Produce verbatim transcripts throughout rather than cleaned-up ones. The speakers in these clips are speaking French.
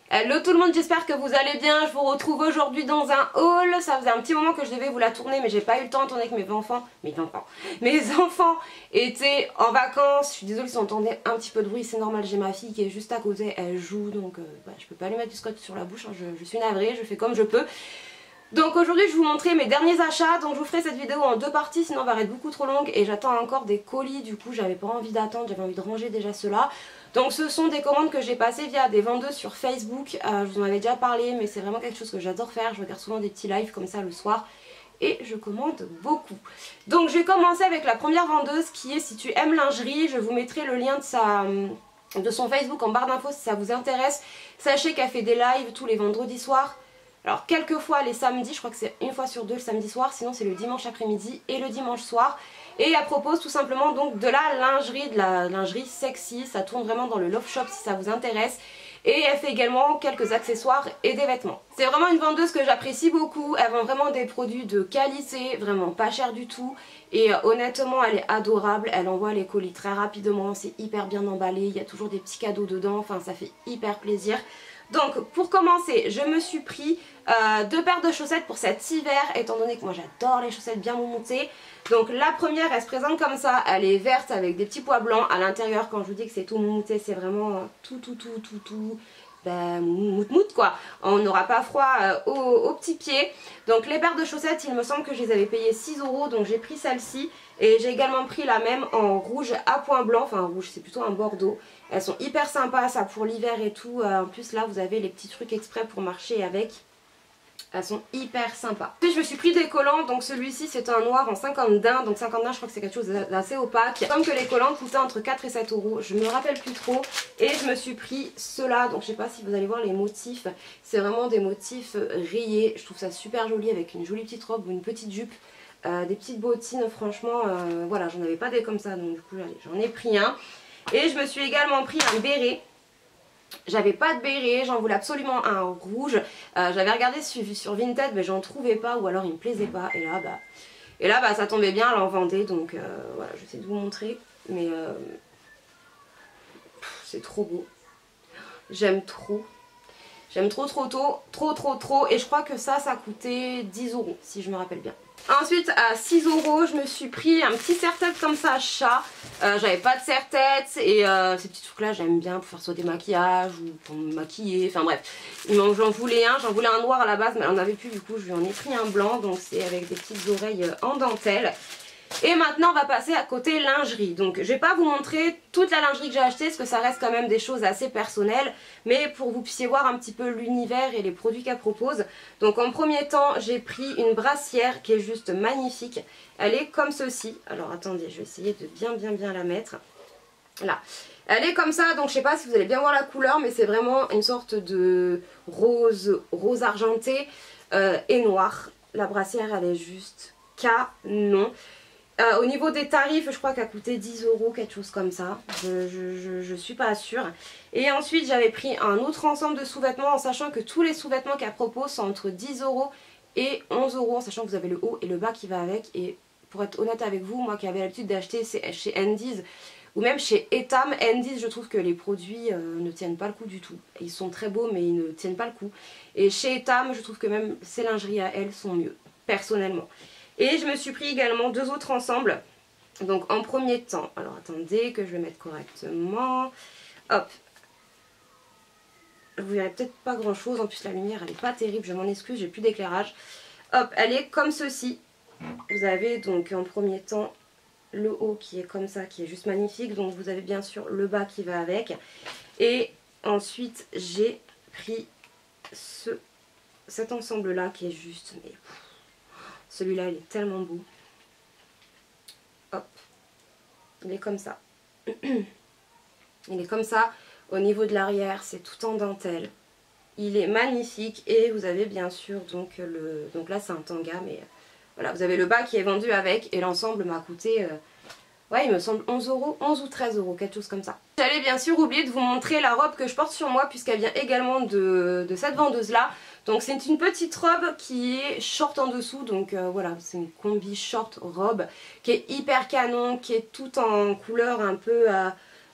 Hello tout le monde, j'espère que vous allez bien. Je vous retrouve aujourd'hui dans un haul. Ça faisait un petit moment que je devais vous la tourner, mais j'ai pas eu le temps étant donné que mes enfants, mes enfants, mes enfants étaient en vacances. Je suis désolée si vous entendez un petit peu de bruit, c'est normal. J'ai ma fille qui est juste à côté, elle joue, donc euh, bah, je peux pas lui mettre du scotch sur la bouche. Hein. Je, je suis navrée, je fais comme je peux. Donc aujourd'hui je vais vous montrer mes derniers achats, donc je vous ferai cette vidéo en deux parties sinon elle va être beaucoup trop longue et j'attends encore des colis, du coup j'avais pas envie d'attendre, j'avais envie de ranger déjà ceux-là. Donc ce sont des commandes que j'ai passées via des vendeuses sur Facebook, euh, je vous en avais déjà parlé mais c'est vraiment quelque chose que j'adore faire, je regarde souvent des petits lives comme ça le soir et je commande beaucoup. Donc je vais commencer avec la première vendeuse qui est Si tu aimes lingerie, je vous mettrai le lien de sa... de son Facebook en barre d'infos si ça vous intéresse. Sachez qu'elle fait des lives tous les vendredis soirs. Alors quelquefois les samedis, je crois que c'est une fois sur deux le samedi soir, sinon c'est le dimanche après-midi et le dimanche soir. Et elle propose tout simplement donc de la lingerie, de la lingerie sexy, ça tourne vraiment dans le love shop si ça vous intéresse. Et elle fait également quelques accessoires et des vêtements. C'est vraiment une vendeuse que j'apprécie beaucoup, elle vend vraiment des produits de qualité, vraiment pas cher du tout. Et euh, honnêtement elle est adorable, elle envoie les colis très rapidement, c'est hyper bien emballé, il y a toujours des petits cadeaux dedans, enfin ça fait hyper plaisir. Donc pour commencer, je me suis pris euh, deux paires de chaussettes pour cet hiver, étant donné que moi j'adore les chaussettes bien montées. Donc la première elle se présente comme ça, elle est verte avec des petits pois blancs à l'intérieur. Quand je vous dis que c'est tout moumoute, c'est vraiment tout tout tout tout tout ben, mout mout quoi. On n'aura pas froid euh, aux, aux petits pieds. Donc les paires de chaussettes, il me semble que je les avais payées six euros, donc j'ai pris celle-ci. Et j'ai également pris la même en rouge à point blanc, enfin rouge c'est plutôt un bordeaux. Elles sont hyper sympas, ça pour l'hiver et tout. En plus là vous avez les petits trucs exprès pour marcher avec. Elles sont hyper sympas. Puis je me suis pris des collants, donc celui-ci c'est un noir en cinquante din, donc cinquante din je crois que c'est quelque chose d'assez opaque. Comme que les collants coûtaient entre quatre et sept euros, je me rappelle plus trop. Et je me suis pris ceux-là, donc je sais pas si vous allez voir les motifs. C'est vraiment des motifs rayés, je trouve ça super joli avec une jolie petite robe ou une petite jupe. Euh, des petites bottines, franchement, euh, voilà, j'en avais pas des comme ça, donc du coup j'en ai pris un. Et je me suis également pris un béret. J'avais pas de béret, j'en voulais absolument un rouge. Euh, J'avais regardé sur, sur Vinted, mais j'en trouvais pas, ou alors il me plaisait pas. Et là, bah, et là, bah ça tombait bien, elle en vendait, donc euh, voilà, je vais essayer de vous montrer. Mais euh, c'est trop beau. J'aime trop. J'aime trop trop trop, trop trop trop. Et je crois que ça, ça coûtait dix euros, si je me rappelle bien. Ensuite à six euros je me suis pris un petit serre-tête comme ça chat. euh, J'avais pas de serre-tête et euh, ces petits trucs là j'aime bien pour faire soit des maquillages ou pour me maquiller, enfin bref. J'en voulais un, j'en voulais un noir à la base mais elle en avait plus, du coup je lui en ai pris un blanc. Donc c'est avec des petites oreilles en dentelle. Et maintenant on va passer à côté lingerie. Donc je vais pas vous montrer toute la lingerie que j'ai achetée parce que ça reste quand même des choses assez personnelles. Mais pour que vous puissiez voir un petit peu l'univers et les produits qu'elle propose. Donc en premier temps j'ai pris une brassière qui est juste magnifique. Elle est comme ceci. Alors attendez, je vais essayer de bien bien bien la mettre. Là. Elle est comme ça, donc je sais pas si vous allez bien voir la couleur, mais c'est vraiment une sorte de rose, rose argenté euh, et noir. La brassière elle est juste canon. Euh, au niveau des tarifs, je crois qu'elle a coûté dix euros, quelque chose comme ça. Je, je, je, je suis pas sûre. Et ensuite, j'avais pris un autre ensemble de sous-vêtements en sachant que tous les sous-vêtements qu'elle propose sont entre dix euros et onze euros. En sachant que vous avez le haut et le bas qui va avec. Et pour être honnête avec vous, moi qui avais l'habitude d'acheter chez Endies ou même chez Etam, Endies, je trouve que les produits euh, ne tiennent pas le coup du tout. Ils sont très beaux, mais ils ne tiennent pas le coup. Et chez Etam, je trouve que même ces lingeries à elles sont mieux, personnellement. Et je me suis pris également deux autres ensembles. Donc en premier temps, alors attendez que je vais mettre correctement. Hop. Vous verrez peut-être pas grand chose, en plus la lumière elle est pas terrible, je m'en excuse, j'ai plus d'éclairage. Hop, elle est comme ceci. Vous avez donc en premier temps le haut qui est comme ça, qui est juste magnifique. Donc vous avez bien sûr le bas qui va avec. Et ensuite j'ai pris ce, cet ensemble là qui est juste... mais celui-là, il est tellement beau. Hop. Il est comme ça. Il est comme ça. Au niveau de l'arrière, c'est tout en dentelle. Il est magnifique. Et vous avez bien sûr, donc, le... donc là, c'est un tanga. Mais voilà, vous avez le bas qui est vendu avec. Et l'ensemble m'a coûté... Euh... ouais, il me semble onze euros, onze ou treize euros, quelque chose comme ça. J'allais bien sûr oublier de vous montrer la robe que je porte sur moi, puisqu'elle vient également de, de cette vendeuse-là. Donc c'est une petite robe qui est short en dessous, donc euh, voilà, c'est une combi short robe qui est hyper canon, qui est toute en couleur un peu, euh,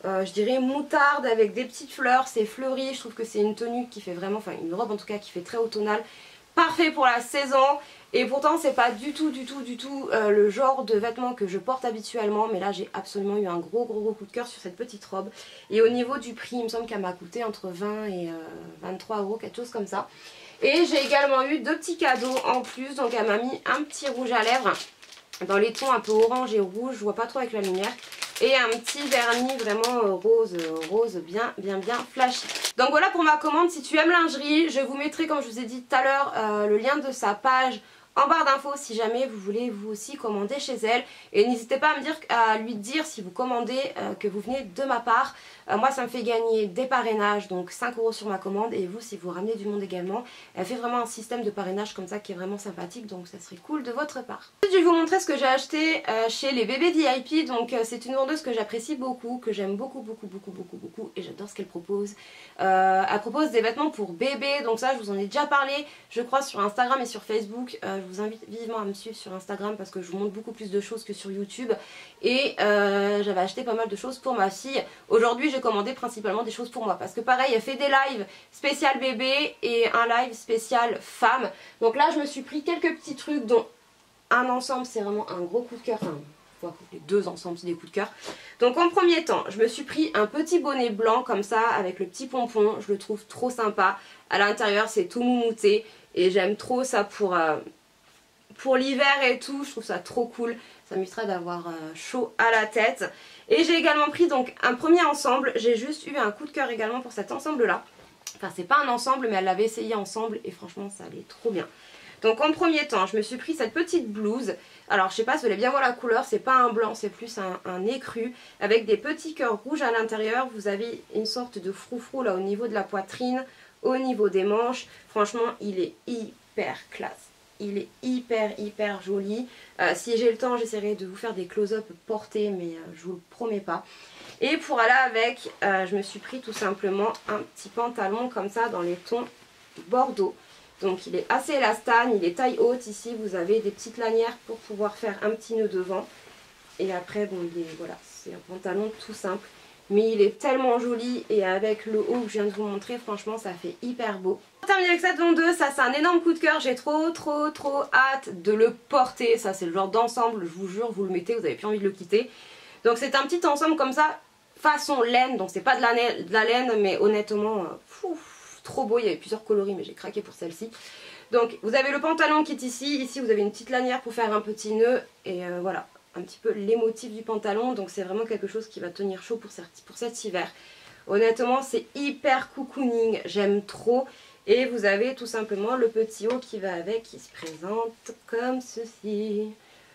euh, je dirais moutarde avec des petites fleurs, c'est fleuri, je trouve que c'est une tenue qui fait vraiment, enfin une robe en tout cas qui fait très automnale, parfait pour la saison. Et pourtant c'est pas du tout du tout du tout euh, le genre de vêtements que je porte habituellement, mais là j'ai absolument eu un gros gros gros coup de cœur sur cette petite robe. Et au niveau du prix, il me semble qu'elle m'a coûté entre vingt et vingt-trois euros, quelque chose comme ça. Et j'ai également eu deux petits cadeaux en plus, donc elle m'a mis un petit rouge à lèvres dans les tons un peu orange et rouge, je vois pas trop avec la lumière. Et un petit vernis vraiment rose, rose bien bien bien flashy. Donc voilà pour ma commande. Si tu aimes lingerie, je vous mettrai, comme je vous ai dit tout à l'heure, euh, le lien de sa page en barre d'infos si jamais vous voulez vous aussi commander chez elle. Et n'hésitez pas à, me dire, à lui dire si vous commandez euh, que vous venez de ma part. Euh, moi ça me fait gagner des parrainages, donc cinq euros sur ma commande. Et vous, si vous ramenez du monde également, elle fait vraiment un système de parrainage comme ça qui est vraiment sympathique. Donc ça serait cool de votre part. Ensuite je vais vous montrer ce que j'ai acheté euh, chez les bébés V I P. Donc euh, c'est une vendeuse que j'apprécie beaucoup, que j'aime beaucoup beaucoup beaucoup beaucoup beaucoup. Et j'adore ce qu'elle propose. Euh, elle propose des vêtements pour bébés. Donc ça je vous en ai déjà parlé, je crois, sur Instagram et sur Facebook. Euh, je vous invite vivement à me suivre sur Instagram parce que je vous montre beaucoup plus de choses que sur YouTube. Et euh, j'avais acheté pas mal de choses pour ma fille. Aujourd'hui j'ai commandé principalement des choses pour moi parce que pareil, elle fait des lives spécial bébé et un live spécial femme. Donc là je me suis pris quelques petits trucs, dont un ensemble c'est vraiment un gros coup de cœur. Enfin, les deux ensemble c'est des coups de cœur. Donc en premier temps je me suis pris un petit bonnet blanc comme ça avec le petit pompon. Je le trouve trop sympa. À l'intérieur c'est tout moumouté et j'aime trop ça pour... Euh, pour l'hiver et tout, je trouve ça trop cool. Ça m'évitera d'avoir euh, chaud à la tête. Et j'ai également pris donc un premier ensemble. J'ai juste eu un coup de cœur également pour cet ensemble là. Enfin c'est pas un ensemble mais elle l'avait essayé ensemble et franchement ça allait trop bien. Donc en premier temps je me suis pris cette petite blouse. Alors je sais pas si vous allez bien voir la couleur, c'est pas un blanc, c'est plus un, un écru avec des petits cœurs rouges à l'intérieur. Vous avez une sorte de froufrou là au niveau de la poitrine, au niveau des manches. Franchement il est hyper classe. Il est hyper hyper joli. Euh, si j'ai le temps j'essaierai de vous faire des close-up portés mais euh, je vous le promets pas. Et pour aller avec, euh, je me suis pris tout simplement un petit pantalon comme ça dans les tons bordeaux. Donc il est assez élastane, il est taille haute. Ici vous avez des petites lanières pour pouvoir faire un petit nœud devant. Et après bon il est, voilà, c'est un pantalon tout simple. Mais il est tellement joli et avec le haut que je viens de vous montrer, franchement ça fait hyper beau. Pour terminer avec cette vendeuse, ça c'est un énorme coup de cœur, j'ai trop trop trop hâte de le porter. Ça c'est le genre d'ensemble, je vous jure, vous le mettez, vous n'avez plus envie de le quitter. Donc c'est un petit ensemble comme ça, façon laine, donc c'est pas de la, de la laine mais honnêtement, pouf, trop beau. Il y avait plusieurs coloris mais j'ai craqué pour celle-ci. Donc vous avez le pantalon qui est ici, ici vous avez une petite lanière pour faire un petit nœud et euh, voilà. Un petit peu les motifs du pantalon, donc c'est vraiment quelque chose qui va tenir chaud pour, pour cet hiver. Honnêtement c'est hyper cocooning, j'aime trop. Et vous avez tout simplement le petit haut qui va avec, qui se présente comme ceci.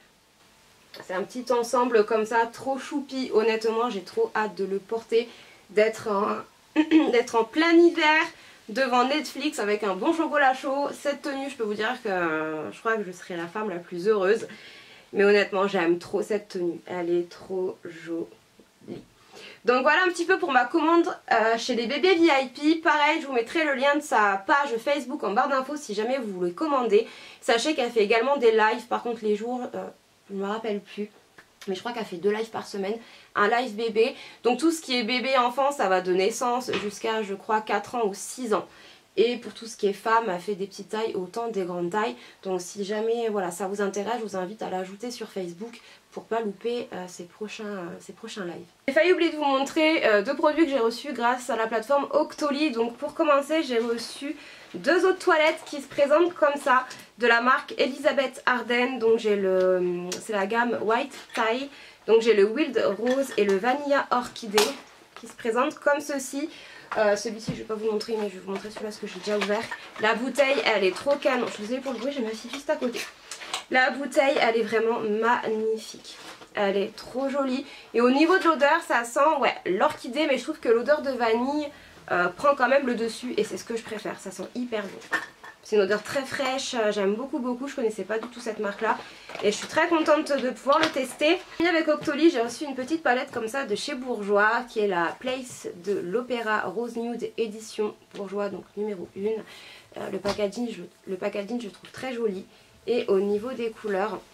C'est un petit ensemble comme ça, trop choupi. Honnêtement j'ai trop hâte de le porter, d'être en, d'être en plein hiver devant Netflix avec un bon chocolat chaud. Cette tenue je peux vous dire que euh, je crois que je serai la femme la plus heureuse. Mais honnêtement j'aime trop cette tenue, elle est trop jolie. Donc voilà un petit peu pour ma commande euh, chez les bébés V I P. Pareil je vous mettrai le lien de sa page Facebook en barre d'infos si jamais vous voulez commander. Sachez qu'elle fait également des lives, par contre les jours, euh, je ne me rappelle plus. Mais je crois qu'elle fait deux lives par semaine, un live bébé. Donc tout ce qui est bébé enfant ça va de naissance jusqu'à je crois quatre ans ou six ans. Et pour tout ce qui est femme, elle fait des petites tailles autant des grandes tailles. Donc si jamais voilà, ça vous intéresse, je vous invite à l'ajouter sur Facebook pour pas louper euh, ses, prochains, euh, ses prochains lives. J'ai failli oublier de vous montrer euh, deux produits que j'ai reçus grâce à la plateforme Octoly. Donc pour commencer, j'ai reçu deux eaux de toilette qui se présentent comme ça de la marque Elisabeth Arden. Donc j'ai le, c'est la gamme White Tie. Donc j'ai le Wild Rose et le Vanilla Orchidée qui se présentent comme ceci. Euh, celui-ci je vais pas vous montrer mais je vais vous montrer celui-là parce que j'ai déjà ouvert. La bouteille elle est trop canon, je suis désolée pour le bruit, j'ai ma fille juste à côté. La bouteille elle est vraiment magnifique, elle est trop jolie. Et au niveau de l'odeur ça sent ouais l'orchidée, mais je trouve que l'odeur de vanille euh, prend quand même le dessus et c'est ce que je préfère, ça sent hyper bon. C'est une odeur très fraîche, j'aime beaucoup beaucoup, je connaissais pas du tout cette marque là et je suis très contente de pouvoir le tester. Avec Octoly j'ai reçu une petite palette comme ça de chez Bourjois qui est la Place de l'Opéra Rose Nude édition Bourjois, donc numéro un. Euh, le, packaging, je, le packaging je trouve très joli et au niveau des couleurs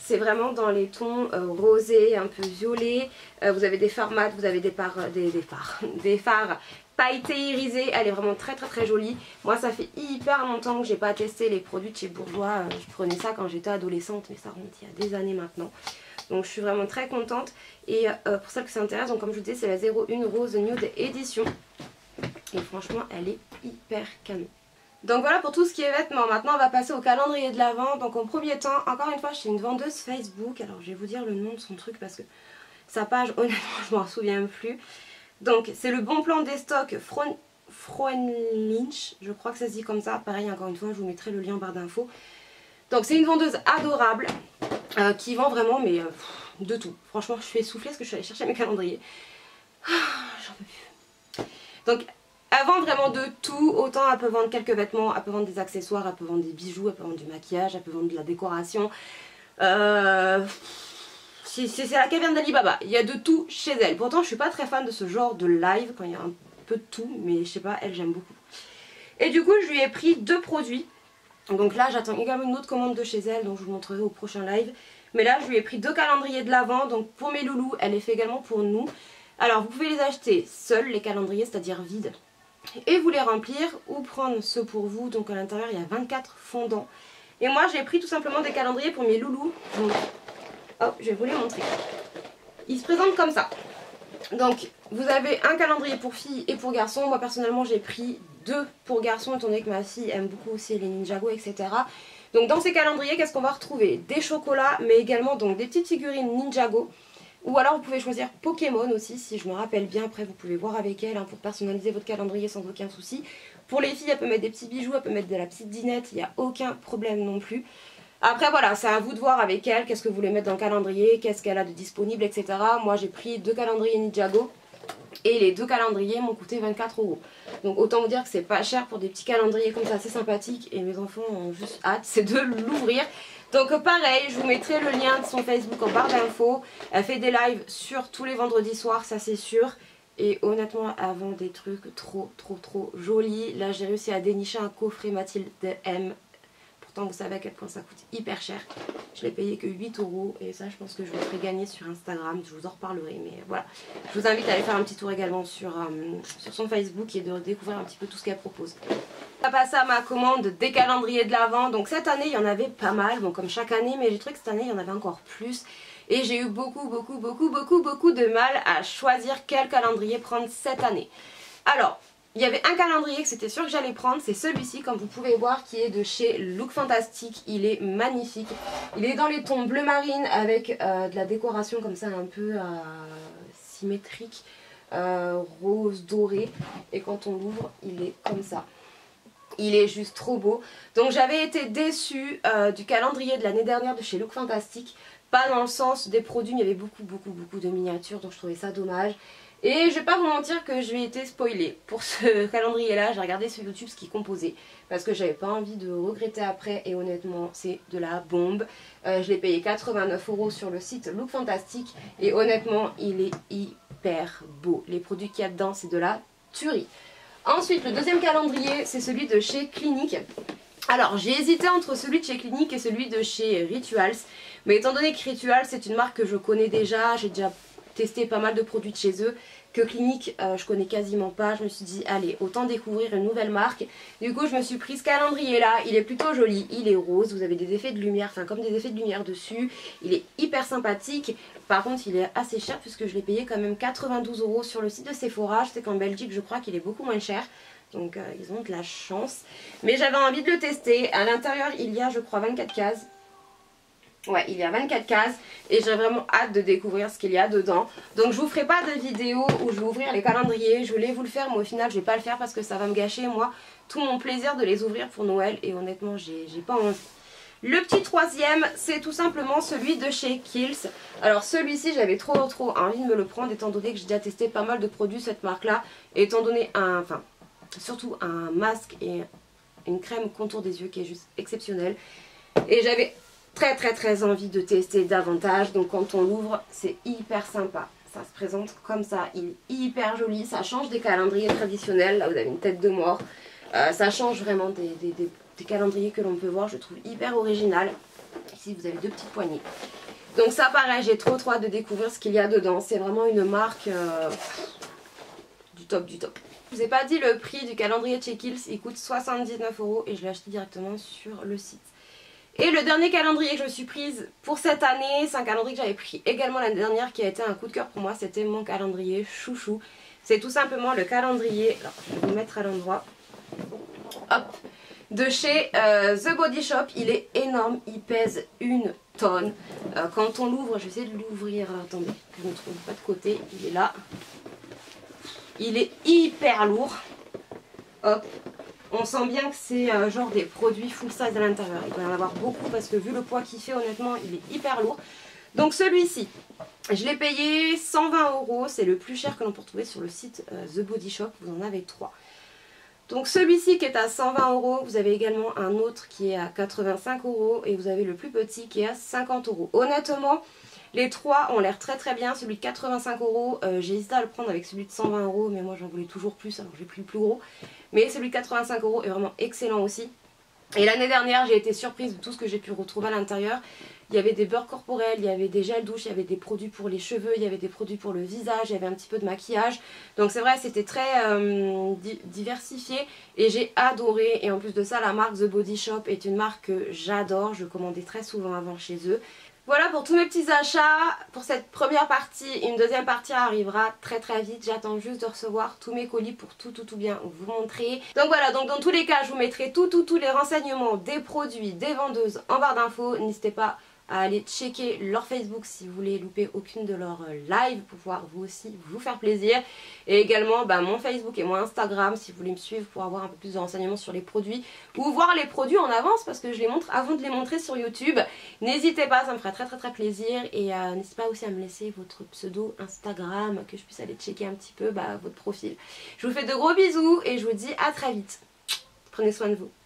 C'est vraiment dans les tons euh, rosés, un peu violets. Euh, vous avez des fards mat, vous avez des fards, des, des fards, des fards pailletés irisés. Elle est vraiment très très très jolie. Moi ça fait hyper longtemps que j'ai pas testé les produits de chez Bourjois. Je prenais ça quand j'étais adolescente, mais ça remonte il y a des années maintenant. Donc je suis vraiment très contente. Et euh, pour celles que ça intéresse, donc comme je vous disais, c'est la zéro un Rose Nude Edition. Et franchement elle est hyper canon. Donc voilà pour tout ce qui est vêtements. Maintenant on va passer au calendrier de l'Avent. Donc en premier temps, encore une fois, je suis une vendeuse Facebook. Alors je vais vous dire le nom de son truc parce que sa page, honnêtement, je m'en souviens plus. Donc c'est le bon plan des stocks Froenlinch. Je crois que ça se dit comme ça. Pareil, encore une fois, je vous mettrai le lien en barre d'infos. Donc c'est une vendeuse adorable euh, qui vend vraiment mais euh, de tout. Franchement, je suis essoufflée parce que je suis allée chercher mes calendriers. Ah, j'en peux plus. Donc elle vend vraiment de tout, autant elle peut vendre quelques vêtements, elle peut vendre des accessoires, elle peut vendre des bijoux, elle peut vendre du maquillage, elle peut vendre de la décoration. Euh... C'est la caverne d'Alibaba, il y a de tout chez elle. Pourtant je suis pas très fan de ce genre de live quand il y a un peu de tout, mais je sais pas, elle j'aime beaucoup. Et du coup je lui ai pris deux produits. Donc là j'attends également une autre commande de chez elle, donc je vous montrerai au prochain live. Mais là je lui ai pris deux calendriers de l'Avent, donc pour mes loulous, elle les fait également pour nous. Alors vous pouvez les acheter seuls les calendriers, c'est-à-dire vides. Et vous les remplir ou prendre ceux pour vous. Donc à l'intérieur il y a vingt-quatre fondants. Et moi j'ai pris tout simplement des calendriers pour mes loulous. Donc hop, je vais vous les montrer. Ils se présentent comme ça. Donc vous avez un calendrier pour filles et pour garçons. Moi personnellement j'ai pris deux pour garçons étant donné que ma fille aime beaucoup aussi les Ninjago, et cetera. Donc dans ces calendriers, qu'est-ce qu'on va retrouver? Des chocolats, mais également donc des petites figurines Ninjago. Ou alors vous pouvez choisir Pokémon aussi, si je me rappelle bien. Après vous pouvez voir avec elle hein, pour personnaliser votre calendrier sans aucun souci. Pour les filles, elle peut mettre des petits bijoux, elle peut mettre de la petite dinette, il n'y a aucun problème non plus. Après voilà, c'est à vous de voir avec elle, qu'est-ce que vous voulez mettre dans le calendrier, qu'est-ce qu'elle a de disponible, et cetera. Moi j'ai pris deux calendriers Ninjago et les deux calendriers m'ont coûté vingt-quatre euros. Donc autant vous dire que c'est pas cher pour des petits calendriers comme ça, c'est sympathique. Et mes enfants ont juste hâte, c'est de l'ouvrir. Donc pareil, je vous mettrai le lien de son Facebook en barre d'infos. Elle fait des lives sur tous les vendredis soirs, ça c'est sûr. Et honnêtement, elle vend des trucs trop trop trop jolis. Là j'ai réussi à dénicher un coffret Mathilde M. Pourtant vous savez à quel point ça coûte hyper cher. Je l'ai payé que huit euros et ça je pense que je vous ferai gagner sur Instagram. Je vous en reparlerai, mais voilà. Je vous invite à aller faire un petit tour également sur, euh, sur son Facebook et de découvrir un petit peu tout ce qu'elle propose. On va passer à ma commande des calendriers de l'Avent. Donc cette année il y en avait pas mal, bon comme chaque année, mais j'ai trouvé que cette année il y en avait encore plus. Et j'ai eu beaucoup beaucoup beaucoup beaucoup beaucoup de mal à choisir quel calendrier prendre cette année. Alors, il y avait un calendrier que c'était sûr que j'allais prendre, c'est celui-ci comme vous pouvez voir qui est de chez Look Fantastic. Il est magnifique, il est dans les tons bleu marine avec euh, de la décoration comme ça un peu euh, symétrique, euh, rose doré, et quand on l'ouvre il est comme ça. Il est juste trop beau. Donc j'avais été déçue euh, du calendrier de l'année dernière de chez Look Fantastic. Pas dans le sens des produits, mais il y avait beaucoup beaucoup beaucoup de miniatures, donc je trouvais ça dommage. Et je vais pas vous mentir que je vais été spoilée pour ce calendrier là. J'ai regardé sur YouTube ce qu'il composait parce que j'avais pas envie de regretter après. Et honnêtement c'est de la bombe. euh, Je l'ai payé quatre-vingt-neuf euros sur le site Look Fantastic. Et honnêtement il est hyper beau. Les produits qu'il y a dedans c'est de la tuerie. Ensuite le deuxième calendrier c'est celui de chez Clinique. Alors j'ai hésité entre celui de chez Clinique et celui de chez Rituals. Mais étant donné que Rituals c'est une marque que je connais déjà, j'ai déjà testé pas mal de produits de chez eux, que Clinique euh, je connais quasiment pas, je me suis dit allez autant découvrir une nouvelle marque. Du coup je me suis pris ce calendrier là, il est plutôt joli, il est rose, vous avez des effets de lumière, enfin comme des effets de lumière dessus, il est hyper sympathique. Par contre il est assez cher puisque je l'ai payé quand même quatre-vingt-douze euros sur le site de Sephora. Je sais qu'en Belgique je crois qu'il est beaucoup moins cher. Donc euh, ils ont de la chance. Mais j'avais envie de le tester. À l'intérieur il y a je crois vingt-quatre cases. Ouais, il y a vingt-quatre cases et j'ai vraiment hâte de découvrir ce qu'il y a dedans. Donc je vous ferai pas de vidéo où je vais ouvrir les calendriers. Je voulais vous le faire mais au final je vais pas le faire parce que ça va me gâcher moi tout mon plaisir de les ouvrir pour Noël. Et honnêtement j'ai pas envie. Le petit troisième c'est tout simplement celui de chez Kiehl's. Alors celui-ci j'avais trop trop envie de me le prendre étant donné que j'ai déjà testé pas mal de produits cette marque là. Et étant donné un... Enfin surtout un masque et une crème contour des yeux qui est juste exceptionnelle. Et j'avais très très très envie de tester davantage. Donc quand on l'ouvre c'est hyper sympa. Ça se présente comme ça, il est hyper joli. Ça change des calendriers traditionnels. Là vous avez une tête de mort. euh, Ça change vraiment des, des, des, des calendriers que l'on peut voir. Je trouve hyper original. Ici vous avez deux petites poignées. Donc ça pareil, j'ai trop trop hâte de découvrir ce qu'il y a dedans. C'est vraiment une marque euh, du top du top. Je vous ai pas dit le prix du calendrier Checkils, il coûte soixante-dix-neuf euros et je l'ai acheté directement sur le site. Et le dernier calendrier que je me suis prise pour cette année, c'est un calendrier que j'avais pris également l'année dernière qui a été un coup de cœur pour moi, c'était mon calendrier chouchou. C'est tout simplement le calendrier, alors je vais vous mettre à l'endroit, hop, de chez euh, The Body Shop. Il est énorme, il pèse une tonne. Euh, quand on l'ouvre, je vais essayer de l'ouvrir, attendez, que je ne trouve pas de côté, il est là. Il est hyper lourd. Hop. On sent bien que c'est euh, genre des produits full size à l'intérieur. Il doit y en avoir beaucoup parce que vu le poids qu'il fait, honnêtement, il est hyper lourd. Donc celui-ci, je l'ai payé cent vingt euros. C'est le plus cher que l'on peut retrouver sur le site euh, The Body Shop. Vous en avez trois. Donc celui-ci qui est à cent vingt euros. Vous avez également un autre qui est à quatre-vingt-cinq euros. Et vous avez le plus petit qui est à cinquante euros. Honnêtement, les trois ont l'air très très bien. Celui de quatre-vingt-cinq euros, euh, j'ai hésité à le prendre avec celui de cent vingt euros, mais moi j'en voulais toujours plus, alors j'ai pris le plus gros. Mais celui de quatre-vingt-cinq euros est vraiment excellent aussi. Et l'année dernière, j'ai été surprise de tout ce que j'ai pu retrouver à l'intérieur. Il y avait des beurres corporels, il y avait des gels douche, il y avait des produits pour les cheveux, il y avait des produits pour le visage, il y avait un petit peu de maquillage. Donc c'est vrai, c'était très euh, di diversifié et j'ai adoré. Et en plus de ça, la marque The Body Shop est une marque que j'adore. Je commandais très souvent avant chez eux. Voilà pour tous mes petits achats pour cette première partie. Une deuxième partie arrivera très très vite. J'attends juste de recevoir tous mes colis pour tout tout tout bien vous montrer. Donc voilà, donc dans tous les cas je vous mettrai tout tout tous les renseignements des produits, des vendeuses en barre d'infos. N'hésitez pas à aller checker leur Facebook si vous voulez louper aucune de leurs lives pour pouvoir vous aussi vous faire plaisir. Et également bah, mon Facebook et mon Instagram si vous voulez me suivre pour avoir un peu plus de renseignements sur les produits ou voir les produits en avance parce que je les montre avant de les montrer sur YouTube. N'hésitez pas, ça me ferait très très très plaisir. Et euh, n'hésitez pas aussi à me laisser votre pseudo Instagram que je puisse aller checker un petit peu bah, votre profil. Je vous fais de gros bisous et je vous dis à très vite. Prenez soin de vous.